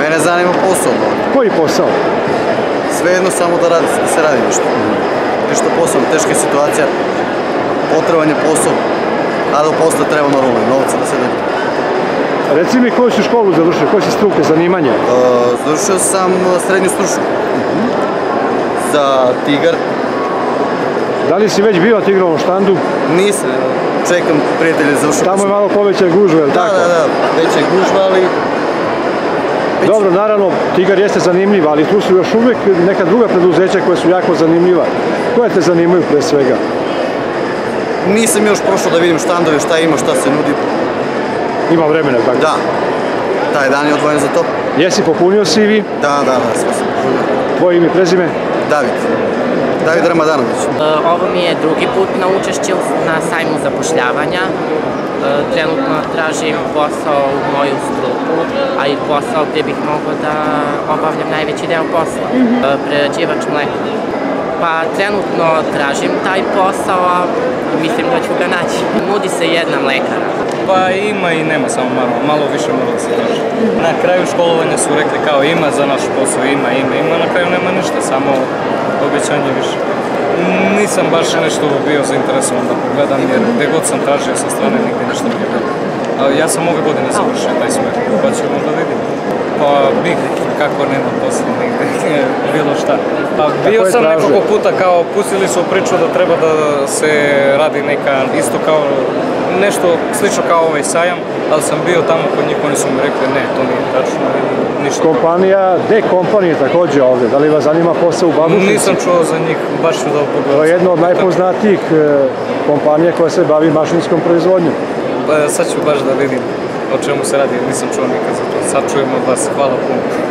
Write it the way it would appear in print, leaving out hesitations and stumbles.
Mene zanima posao. Koji posao? Svejedno samo da se radi nešto. Nešto posao, teška situacija, potreban je posao, a do posla treba normalno novca da se da. Reci mi koju si školu završio, koje si struke, zanimanje? Završio sam srednju stručnu za Tigar. Da li si već bio na Tigrovom štandu? Nisam, čekam prijatelje završio. Tamo je malo poveća gužva, je li tako? Da, veća gužva, ali... Dobro, naravno, Tigar jeste zanimljiv, ali tu su još uvijek neka druga preduzeća koja su jako zanimljiva. Koje te zanimaju pre svega? Nisam još prošao da vidim štandove, šta ima, šta se nudi. Ima vremena, tako? Da, taj dan je odvojen za to. Jesi popunio CV? Da, sve sam popunio. Tvoje ime i prezime? David Ramadanović. Ovo mi je drugi put na učešće na sajmu zapošljavanja. Trenutno tražim posao u moju struku, a i posao gdje bih mogao da obavljam najveći deo posla. Prerađivač mleka. Pa trenutno tražim taj posao, a mislim da ću ga naći. Nudi se jedna mlekara. Pa ima i nema, samo malo više mora da se traži. Na kraju školovanja su rekli kao ima za naš posao, ima, na kraju nema ništa, samo obećanje više. Nisam baš nešto bio zainteresovan da pogledam, jer gdje god sam tražio sa strane nigdje ništa nije bilo. Ja sam ove godine završio taj smjer, pa ćemo da vidimo. Pa bih, kako nema posla nigdje, bilo šta. Pa bio sam nekoliko puta kao, pustili su priču da treba da se radi neka, isto kao, nešto slično kao ovaj sajam, ali sam bio tamo kod njih, oni su mi rekli ne, to nije tačno, ništa. Kompanija, D-kompanije također ovdje, da li vas zanima posao u Babušnici? Nisam čuo za njih, baš ću da pogledam. To je jedna od najpoznatijih kompanija koja se bavi mašinskom proizvodnjom. Pa sad ću baš da vidim o čemu se radi, nisam čuo nikad za to. Sad čujem od vas, hvala puno.